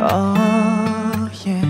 Oh yeah.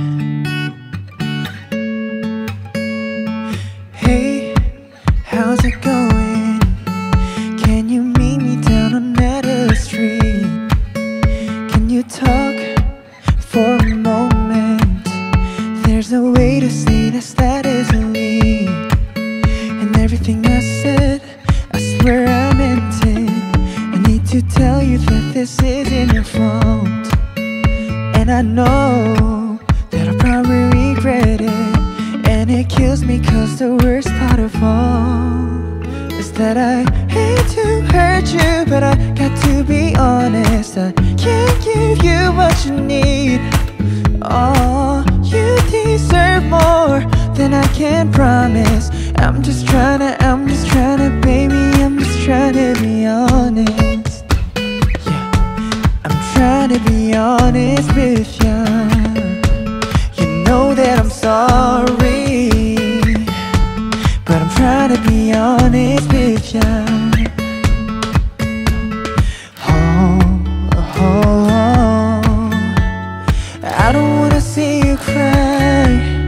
Hey, how's it going? Can you meet me down on Meadow Street? Can you talk for a moment? There's no way to say this that isn't me. And everything I said, I swear I meant it. I need to tell you that this isn't your fault. And I know that I'll probably regret it. And it kills me cause the worst part of all is that I hate to hurt you, but I got to be honest. I can't give you what you need. Oh, you deserve more than I can promise. I'm just tryna, baby, I'm just tryna be honest. Yeah, I'm tryna be honest with ya. You know that I'm sorry, but I'm tryna be honest with ya. I don't wanna see you cry.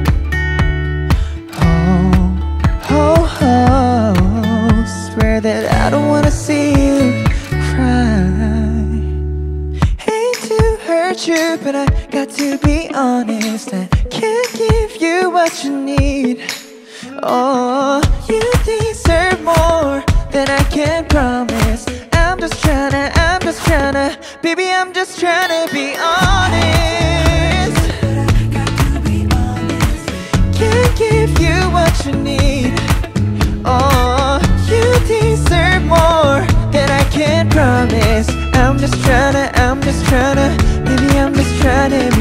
Swear that I don't wanna see you cry. Hate to hurt you, but I got to be honest. I can't give you what you need. Oh, you deserve more than I can promise. I'm just tryna, baby, I'm just tryna be honest. Can't give you what you need. Oh, you deserve more than I can promise. I'm just tryna, baby, I'm just tryna